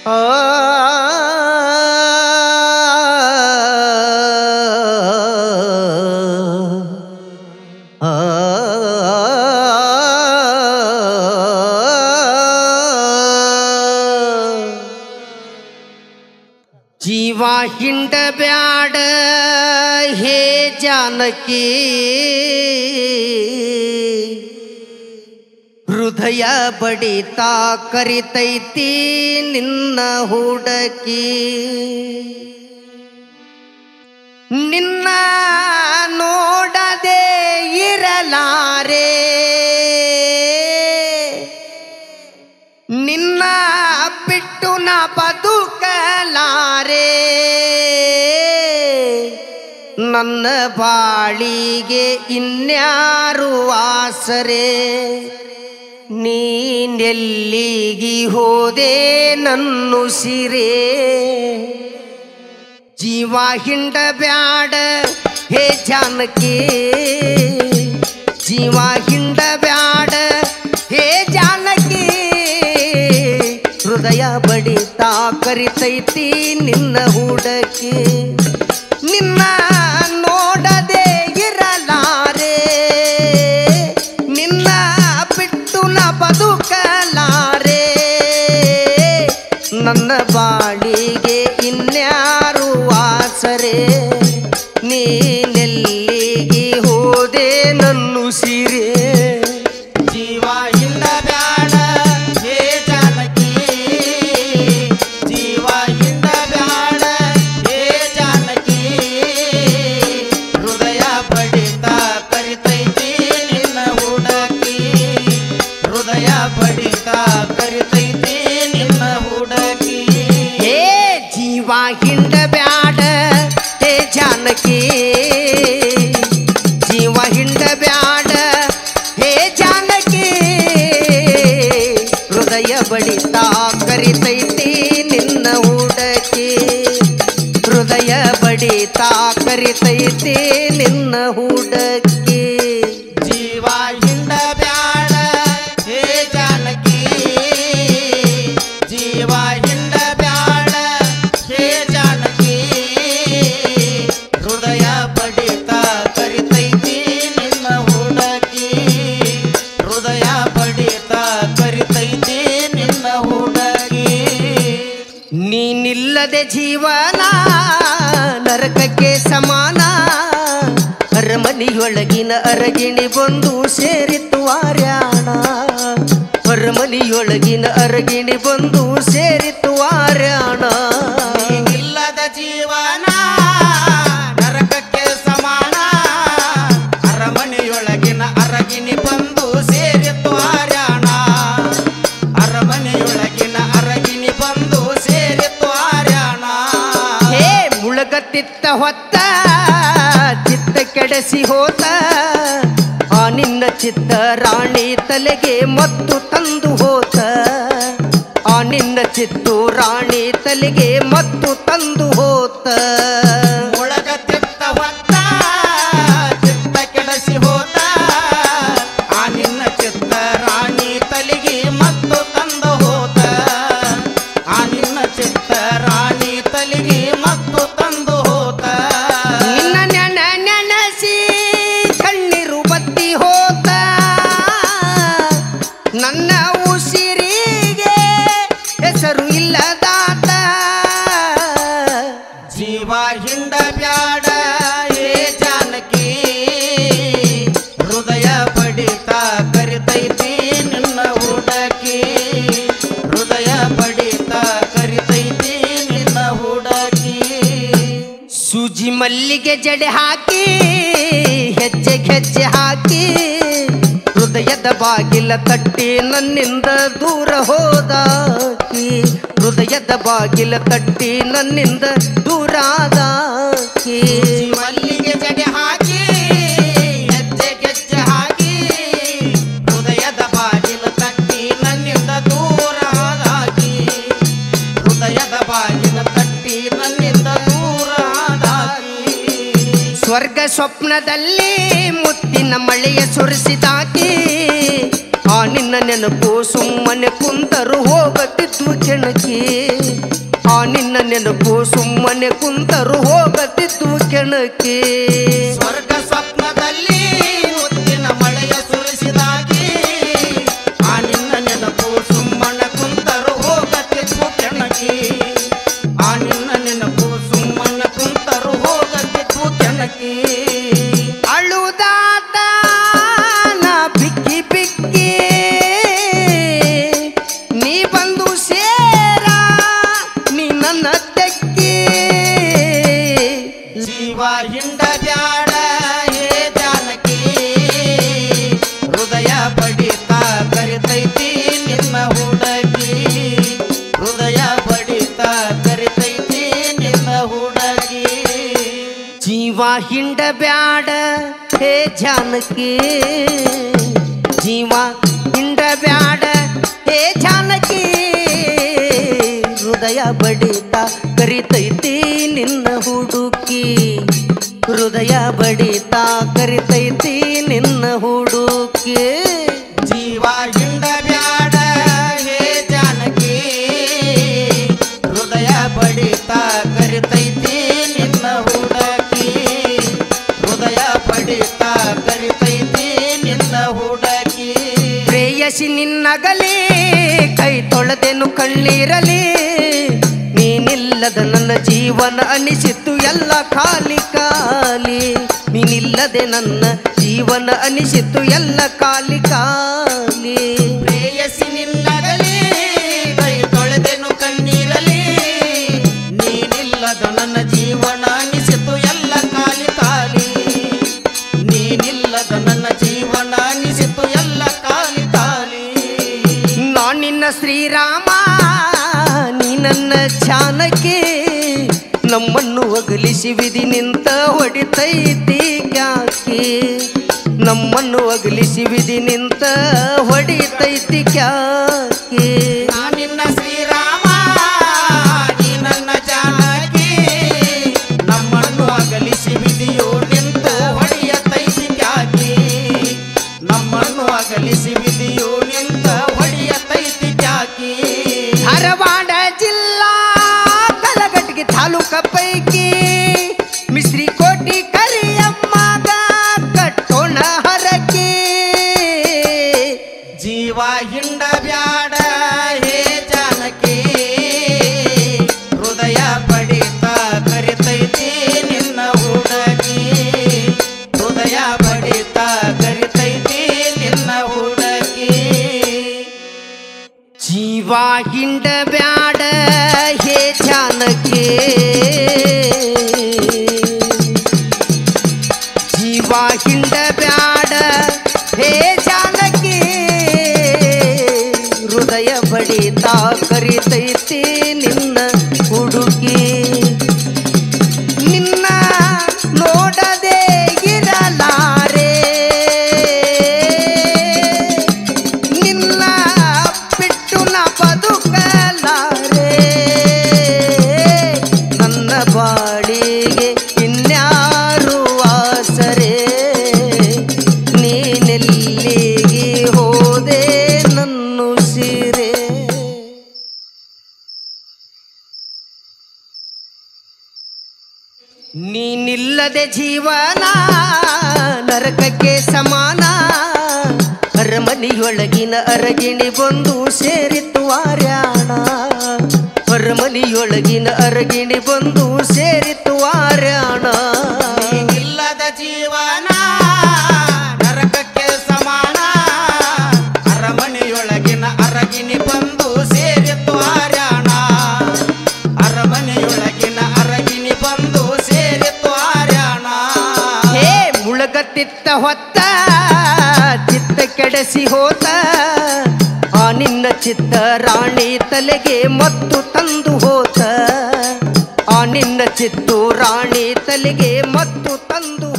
ಆ ಜೀವ ಹಿಂಡಬ್ಯಾಡ ಹೇ ಜಾನಕಿ ಹೃದಯ ಬಡಿತ ಕರಿತೈತಿ ನಿನ್ನ ಹುಡುಕಿ ನಿನ್ನ ನೋಡದೆ ಇರಲಾರೆ ನಿನ್ನ ಬಿಟ್ಟು ನಾ ಬದುಕಲಾರೆ ನನ್ನ ಬಾಳಿಗೆ ಇನ್ಯಾರು ಆಸರೆ ನೀನೆಲ್ಲಿಗಿ ಹೋದೆ ನನ್ನುಸಿರೇ ಜೀವ ಹಿಂಡಬ್ಯಾಡ ಹೇ ಜಾನಕಿ ಜೀವ ಹಿಂಡಬ್ಯಾಡ ಹೇ ಜಾನಕಿ ಹೃದಯ ಬಡಿತ ಕರಿತೈತಿ ನಿನ್ನ ಹುಡುಕಿ ನಿನ್ನ ನೋಡದೆ ಇರಲಾರೆ ನಿನ್ನ ಬಿಟ್ಟು ನ ಬದುಕಲಾರೆ ನನ್ನ ಬಾಳಿಗೆ ಇನ್ಯಾರು ಆಸರೆ ನೀನೆಲ್ಲಿಗೆ ಹೋದೆ ನನ್ನುಸಿರೇ ಜೀವ ಹಿಂಡಬ್ಯಾಡ ಹೇ ಜಾನಕಿ ಜೀವ ಹಿಂಡಬ್ಯಾಡ ಹೇ ಜಾನಕಿ ಹೃದಯ ಬಡಿತ ಕರಿತೈತಿ ನಿನ್ನ ಹುಡುಕಿ ಹೃದಯ ಬಡಿತ ಕರಿತೈತಿ ನಿನ್ನ ಹುಡುಕಿ ಹೇ ಜೀವ ಹಿಂಡಬ್ಯಾಡ ಹೇ ಜಾನಕಿ ಜೀವ ಹಿಂಡಬ್ಯಾಡ ಹೇ ಜಾನಕಿ ಹೃದಯ ಬಡಿತ ಕರಿತೈತಿ ನಿನ್ನ ಹುಡುಕಿ ಹೃದಯ ಬಡಿತ ಕರಿತೈತಿ ನಿನ್ನ ಹುಡುಕಿ ಜೀವ ಹಿಂಡಬ್ಯಾಡ ಹೇ ಜಾನಕಿ ಜೀವ ಹಿಂಡಬ್ಯಾಡ ಹೇ ಜಾನಕಿ ಹೃದಯ ಬಡಿತ ಕರಿತೈತಿ ನಿನ್ನ ಹುಡುಕಿ ಹೃದಯ ಬಡಿತ ಕರಿತೈತಿ ನಿನ್ನ ಹುಡುಕಿ ನೀನಿಲ್ಲದೆ ಜೀವನ ನರಕಕ್ಕೆ ಸಮಾನ ಅರಮನೆಯೊಳಗಿನ ಅರಗಿಣಿ ಬಂದು ಸೇರಿತು ಆರ್ಯಾಣ ಅರಮನೆಯೊಳಗಿನ ಅರಗಿಣಿ ಬಂದು ಸೇರಿತು ಆರ್ಯಾಣ ಇಲ್ಲದ ಜೀವನ ನರಕಕ್ಕೆ ಸಮಾನ ಅರಮನೆಯೊಳಗಿನ ಅರಗಿನಿ ಬಂದು ಸೇರಿತು ಆರ್ಯಾಣ ಅರಮನೆಯೊಳಗಿನ ಅರಗಿನಿ ಬಂದು ಸೇರಿತು ಆರ್ಯಾಣ ಹೇ ಮುಳಗತ್ತಿತ್ತ ಹೊತ್ತ ಚಿತ್ತ ಕೆಡಸಿ ಹೋತ ಆ ನಿನ್ನ ಚಿತ್ತ ರಾಣಿ ತಲೆಗೆ ಮತ್ತು ತಂದು ಹೋತ ಆ ನಿನ್ನ ಚಿತ್ತು ರಾಣಿ ತಲೆಗೆ ಮತ್ತು ತಂದು ಹೋತ ಒಳಗತ್ತಿತ್ತ ಹೊತ್ತ ಚಿತ್ತ ಕೆಡಸಿ ಹೋತ ಆ ನಿನ್ನ ಚಿತ್ತ ರಾಣಿ ತಲೆಗೆ ಮತ್ತು ತಂದು ಹೋತ ಆ ನಿನ್ನ ಚಿತ್ತ ರಾಣಿ ತಲೆಗೆ ಮತ್ತು ತಂದು ಹೋತ ನಿನ್ನ ನೆನಸಿ ಕಣ್ಣೀರು ಬತ್ತಿ ಹೋತ ನನ್ನ ಉಸಿರಿಗೆ ಹೆಸರು ಇಲ್ಲದಾತ ಜೀವ ಹಿಂಡಬ್ಯಾಡ ಹೇ ಜಾನಕಿ ಹೃದಯ ಬಡಿತ ಕರಿತೈತಿ ನಿನ್ನ ಹುಡುಕಿ ಹೃದಯ ಬಡಿತ ಕರಿತೈತಿ ನಿನ್ನ ಹುಡುಕಿ ಸೂಜಿ ಮಲ್ಲಿಗೆ ಜಡೆ ಹಾಕಿ ಹೆಜ್ಜೆ ಹೆಜ್ಜೆ ಹಾಕಿ ಹೃದಯದ ಬಾಗಿಲ ತಟ್ಟಿ ನನ್ನಿಂದ ದೂರ ಹೋದಾಕಿ ಹೃದಯದ ಬಾಗಿಲ ತಟ್ಟಿ ನನ್ನಿಂದ ದೂರಾದಾಕಿ ಮಲ್ಲಿಗೆ ಜಡೆ ಹಾಕಿ ಹೆಜ್ಜೆ ಗೆಜ್ಜೆ ಹಾಕಿ ಹೃದಯದ ಬಾಗಿಲ ತಟ್ಟಿ ನನ್ನಿಂದ ದೂರ ಆದಾಕಿ ಹೃದಯದ ಬಾಗಿಲ ತಟ್ಟಿ ನನ್ನಿಂದ ದೂರ ಆದಾಕಿ ಸ್ವರ್ಗ ಸ್ವಪ್ನದಲ್ಲಿ ಮುತ್ತಿನ ಮಳೆಯ ಸುರಿಸಿದಾಕಿ ಆ ನಿನ್ನ ನೆನಪು ಸುಮ್ಮನೆ ಕುಂತರು ಹೋಗತ್ತಿತ್ತು ಕೆಣಕಿ ಆ ನಿನ್ನ ನೆನಪು ಸುಮ್ಮನೆ ಕುಂತರು ಹೋಗತ್ತಿತ್ತು ಕೆಣಕಿ ಸ್ವರ್ಗ ಸ್ವಪ್ನದಲ್ಲಿ ಮುತ್ತಿನ ಮಳೆಯ ಸುರಿಸಿದಾಗಿ ಆ ನಿನ್ನ ನೆನಪು ಸುಮ್ಮನೆ ಕುಂತರು ಹೋಗತ್ತಿತ್ತು ಕೆಣಕಿ ಆ ನಿನ್ನ ನೆನಪು ಸುಮ್ಮನೆ ಕುಂತರು ಹೋಗತ್ತಿತ್ತು ಕೆಣಕಿ ಅಳುದಾತ ನಾ ಬಿಕ್ಕಿ ಬಿಕ್ಕಿ ನೀ ಬಂದು ಸೇರ ನೀ ನನ್ನ ತೆಕ್ಕಿ ಜೀವ ಹಿಂಡ ಬ್ಯಾಡ ಹೇ ಜಾನಕಿ ಹೃದಯ ಬಡಿತ ಕರಿತೈತಿ ನಿನ್ನ ಹುಡುಗಿ ಹೃದಯ ಬಡಿತ ಕರಿತೈತಿ ನಿನ್ನ ಹುಡುಗಿ ಜೀವ ಹಿಂಡ ಬ್ಯಾಡ ಹೇ ಜಾನಕಿ ಜೀವ ಹಿಂಡ ಬ್ಯಾಡ ಹೇ ಜಾನಕಿ ಹೃದಯ ಬಡಿತ ಕರಿತೈತಿ ನಿನ್ನ ಹುಡುಕಿ ಹೃದಯ ಬಡಿತ ಕರಿತೈತಿ ನಿನ್ನ ಹುಡುಕಿ ಜೀವ ಹಿಂಡ ಬ್ಯಾಡ ಹೇ ಜಾನಕಿ ಹೃದಯ ಬಡಿತ ಕರಿತೈತಿ ನಿನ್ನ ಹುಡುಗಿ ಹೃದಯ ಬಡಿತ ಕರಿತೈತಿ ನಿನ್ನ ಹುಡುಗಿ ಪ್ರೇಯಸಿ ನಿನ್ನಗಲಿ ಕೈ ತೊಳೆದೆನು ಕಣ್ಣೀರಲಿ ನೀನಿಲ್ಲದ ನನ್ನ ಜೀವನ ಅನಿಸಿತು ಎಲ್ಲ ಖಾಲಿ ಖಾಲಿ ನೀನಿಲ್ಲದೆ ನನ್ನ ಜೀವನ ಅನಿಸಿತು ಎಲ್ಲ ಖಾಲಿ ಖಾಲಿ ಪ್ರೇಯಸಿ ನಿನ್ನಗಲಿ ಕೈ ತೊಳೆದೆನು ಕಣ್ಣೀರಲಿ ನೀನಿಲ್ಲದ ನನ್ನ ಜೀವನ ಅನಿಸಿತು ಎಲ್ಲ ಖಾಲಿ ಖಾಲಿ ನೀನಿಲ್ಲದ ನನ್ನ ಜೀವನ ಅನಿಸಿತು ಎಲ್ಲ ಖಾಲಿ ಖಾಲಿ ನಾನಿನ್ನ ಶ್ರೀರಾಮ ನೀ ನನ್ನ ಜಾನಕಿ ನಮ್ಮನ್ನು ಅಗಲಿಸಿ ವಿಧಿ ನಿಂತ ಹೊಡಿತೈತಿ ಕ್ಯಾಕಿ ನಮ್ಮನ್ನು ಅಗಲಿಸಿ ವಿಧಿ ನಿಂತ ಹೊಡಿತೈತಿ ಕ್ಯಾಕಿ ನಾನಿನ್ನ ಶ್ರೀರಾಮ ನೀ ನನ್ನ ಜಾನಕಿ ನಮ್ಮನ್ನು ಅಗಲಿಸಿ ವಿಧಿಯು ನಿಂತು ಹೊಡೆಯತೈತಿ ಕ್ಯಾಕಿ ನಮ್ಮನ್ನು ಅಗಲಿಸಿ ವಿಧಿಯು ನಿಂತ ಹೊಡೆಯತೈತಿ ಕ್ಯಾಕಿ ಧಾರವಾಡ ಜಿಲ್ಲಾ ಕಲಘಟಗಿ ತಾಲೂಕ ಪೈಕಿ ಮಿಶ್ರಿ ಕೋಟಿ ಕರಿಯಮ್ಮಗ ಕಟ್ಟೋಣ ಹರಕಿ ಜೀವ ಹಿಂಡ ಬ್ಯಾಡ ಹೇ ಜಾನಕಿ ಹೃದಯ ಬಡಿತ ಕರಿತೈತಿ ನಿನ್ನ ಹುಡುಗಿ ಹೃದಯ ಬಡಿತ ಕರಿತೈತಿ ನಿನ್ನ ಹುಡುಗಿ ಜೀವ ಹಿಂಡ ಬ್ಯಾಡ ಹೇ ಜಾನಕಿ ಜೀವ ಹಿಂಡ ಬ್ಯಾಡ ಹೇ ಜಾನಕಿ ಹೃದಯ ಬಡಿತ ಕರಿತೈತಿ ನಿನ್ನ ಹುಡುಗಿ ನಿನ್ನ ನೋಡದೆ ಇರಲಾರೆ ನಿನ್ನ ಬಿಟ್ಟು ನ ಬದುಕಲಾರೆ ನನ್ನ ಬಾಳಿಗೆ ಇನ್ಯಾರು ಆಸರೆ ನೀನೆಲ್ಲಿಗೆ ಹೋದೆ ನನ್ನು ಸಿರೆ ನೀನಿಲ್ಲದೆ ಜೀವನ ನರಕಕ್ಕೆ ಸಮಾನ ಅರಮನೆಯೊಳಗಿನ ಅರಗಿಣಿ ಬಂದು ಸೇರಿತು ಆರ್ಯಾಣ ಅರಮನೆಯೊಳಗಿನ ಅರಗಿಣಿ ಬಂದು ಸೇರಿತು ಆರ್ಯಾಣ ಇಲ್ಲದ ಜೀವನ ನರಕಕ್ಕೆ ಸಮಾನ ಅರಮನೆಯೊಳಗಿನ ಅರಗಿನಿ ಬಂದು ಸೇರಿತು ಆರ್ಯಾಣ ಅರಮನೆಯೊಳಗಿನ ಅರಗಿನಿ ಬಂದು ಸೇರಿತು ಆರ್ಯಾಣ ಹೇ ಮುಳಗತ್ತಿತ್ತ ಹೊತ್ತ ಚಿತ್ತ ಕೆಡಸಿ ಹೋತ ಆ ನಿನ್ನ ಚಿತ್ತ ರಾಣಿ ತಲೆಗೆ ಮತ್ತು ತಂದು ಹೋತ ಆ ನಿನ್ನ ಚಿತ್ತು ರಾಣಿ ತಲೆಗೆ ಮತ್ತು ತಂದು